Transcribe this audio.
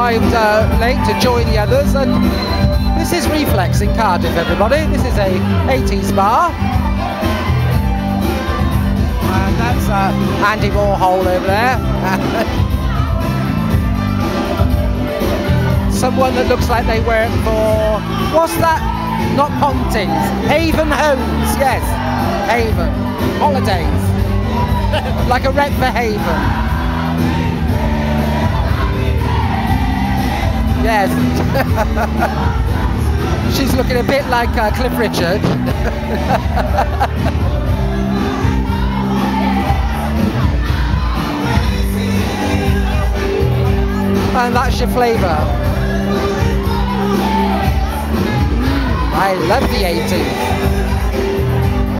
arrived late to join the others, and this is Reflex in Cardiff, everybody. This is a 80s bar. And that's Andy Warhol over there. Someone that looks like they work for, what's that? Not Pontins, Haven Homes, yes, Haven, holidays, like a rep for Haven. Yes. She's looking a bit like Cliff Richard. And that's your flavour. I love the 80s.